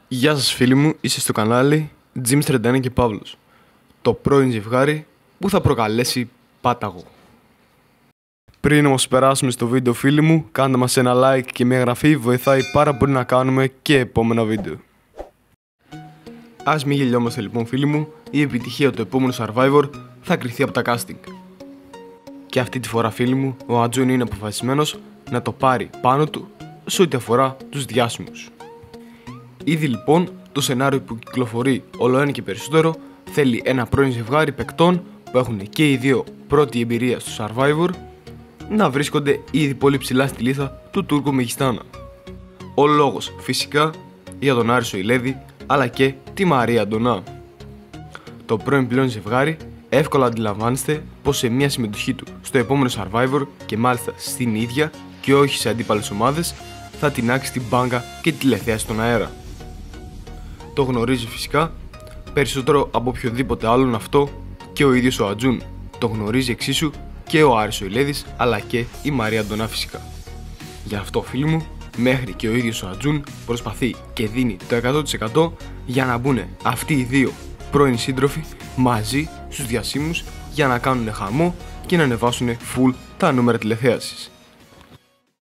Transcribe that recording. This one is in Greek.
Γεια σας φίλοι μου, είστε στο κανάλι James 31 και Παύλος. Το πρώην ζευγάρι που θα προκαλέσει πάταγο. Πριν όμως περάσουμε στο βίντεο φίλοι μου, κάντε μας ένα like και μια εγγραφή, βοηθάει πάρα πολύ να κάνουμε και επόμενα βίντεο. Ας μην γελιόμαστε λοιπόν φίλοι μου, η επιτυχία του επόμενου Survivor θα κριθεί από τα casting. Και αυτή τη φορά φίλοι μου, ο Ατζούν είναι αποφασισμένος να το πάρει πάνω του σε ό,τι αφορά τους διάσημους. Ήδη λοιπόν το σενάριο που κυκλοφορεί όλο ένα και περισσότερο θέλει ένα πρώην ζευγάρι παικτών που έχουν και οι δύο πρώτη εμπειρία στο Survivor να βρίσκονται ήδη πολύ ψηλά στη λίστα του Τούρκου Μεγιστάνα. Ο λόγος φυσικά για τον Άρη Σοηλέδη αλλά και τη Μαρία Αντωνά. Το πρώην πλέον ζευγάρι εύκολα αντιλαμβάνεστε πως σε μια συμμετοχή του στο επόμενο Survivor και μάλιστα στην ίδια και όχι σε αντίπαλες ομάδες θα τεινάξει την μπάγκα και τη τηλεθέαση στον αέρα. Το γνωρίζει φυσικά περισσότερο από οποιοδήποτε άλλον αυτό και ο ίδιος ο Ατζούν. Το γνωρίζει εξίσου και ο Άρης Σοηλέδης αλλά και η Μαρία Αντωνά φυσικά. Γι' αυτό φίλοι μου, μέχρι και ο ίδιος ο Ατζούν προσπαθεί και δίνει το 100% για να μπουν αυτοί οι δύο πρώην σύντροφοι μαζί στους διασύμους για να κάνουν χαμό και να ανεβάσουν full τα νούμερα τηλεθέασης.